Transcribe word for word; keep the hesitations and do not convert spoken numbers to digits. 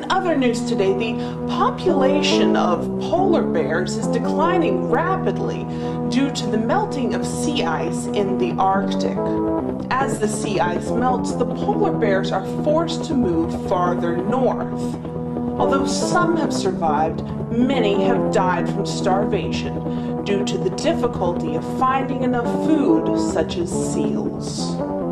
In other news today, the population of polar bears is declining rapidly due to the melting of sea ice in the Arctic. As the sea ice melts, the polar bears are forced to move farther north. Although some have survived, many have died from starvation due to the difficulty of finding enough food, such as seals.